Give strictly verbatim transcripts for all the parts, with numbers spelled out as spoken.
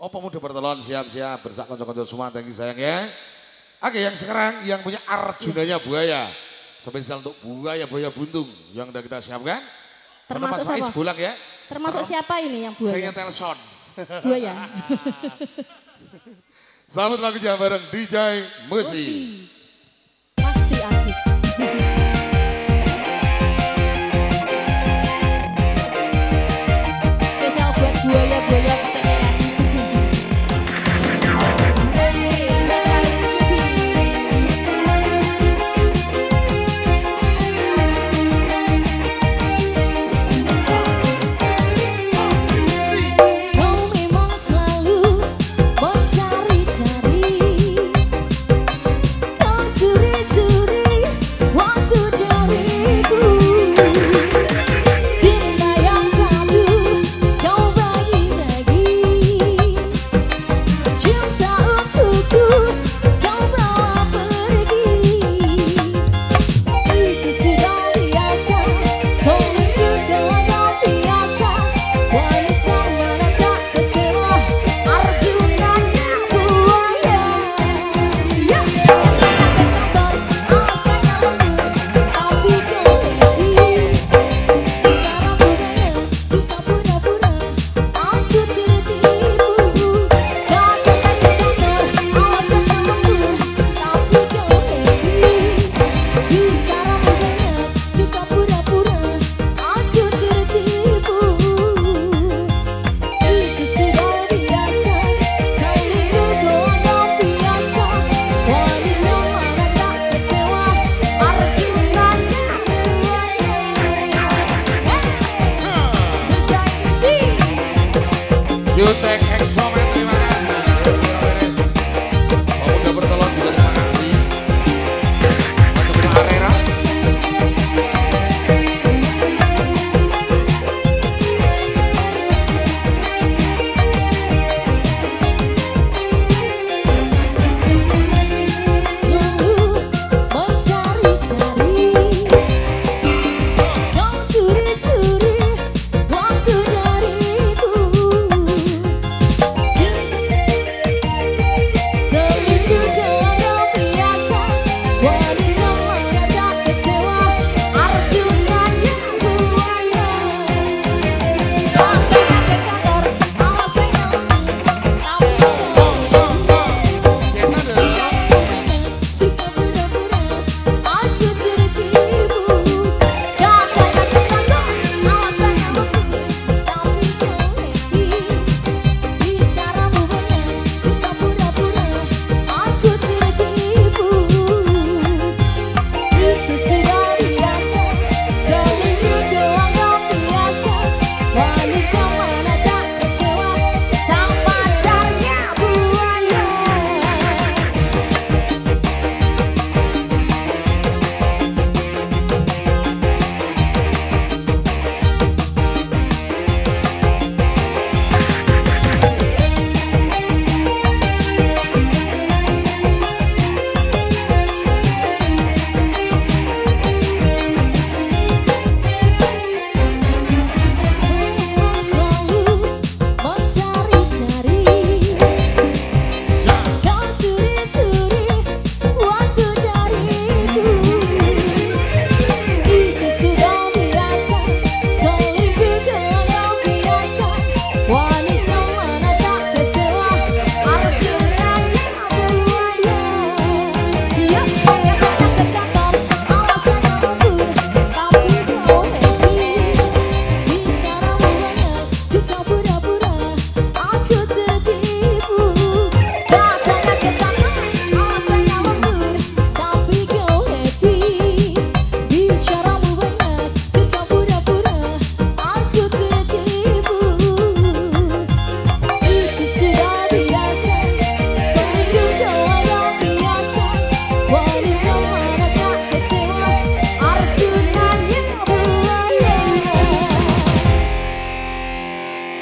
Opo muda bertelon siap-siap bersak konco-konco semua, thank you sayang ya. Oke, yang sekarang yang punya Arjunanya buaya. Spesial untuk buaya buaya buntung yang udah kita siapkan. Termasuk Mas Faiz siapa? Bulang ya. Termasuk siapa ini yang buaya? Saya Telson. Buaya. Selamat lagunya bareng D J Musi. Pasti asik. Spesial buat buaya-buaya keteteran. Jutek Exomen, terima kasih. Pemuda bertelon juga terima kasih. Untuk Arera.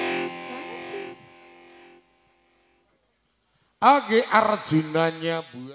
Oke, Arjunanya buaya.